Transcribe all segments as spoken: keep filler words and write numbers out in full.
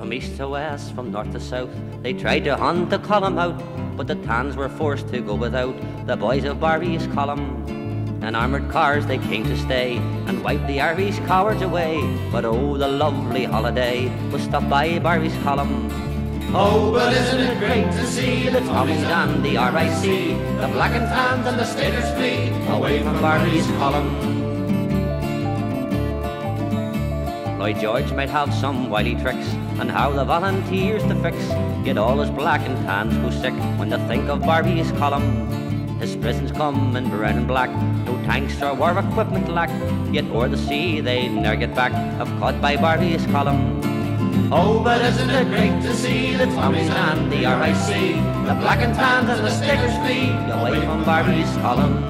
From east to west, from north to south, they tried to hunt the column out, but the tans were forced to go without the boys of Barry's column. In armoured cars they came to stay and wiped the Irish cowards away. But oh, the lovely holiday was stopped by Barry's column. Oh, but isn't it great to see the Tommies and the R I C, the black and tans and the staters flee away from Barry's column. Lloyd George might have some wily tricks and how the volunteers to fix, yet all his black and tans go sick when they think of Barry's column. His prisons come in brown and black, no tanks or war equipment lack, yet o'er the sea they ne'er get back, if caught by Barry's column. Oh, but isn't it great to see the Tommies and the R I C, the black and tans and the stickers flee away from Barry's column.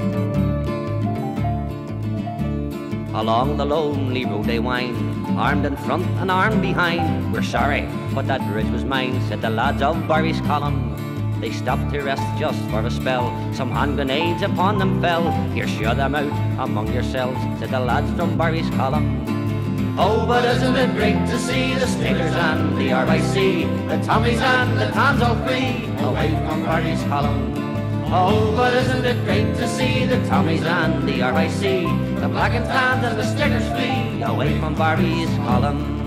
Along the lonely road they wind, armed in front and armed behind. We're sorry, but that bridge was mine, said the lads of Barry's column. They stopped to rest just for a spell, some hand grenades upon them fell. Here, share them out among yourselves, said the lads from Barry's column. Oh, but isn't it great to see the stickers and the R I C, the Tommies and the tans all free away from Barry's column. Oh, but isn't it great to see the Tommies and the R I C, the black and tans and the stickers flee away from Barry's column.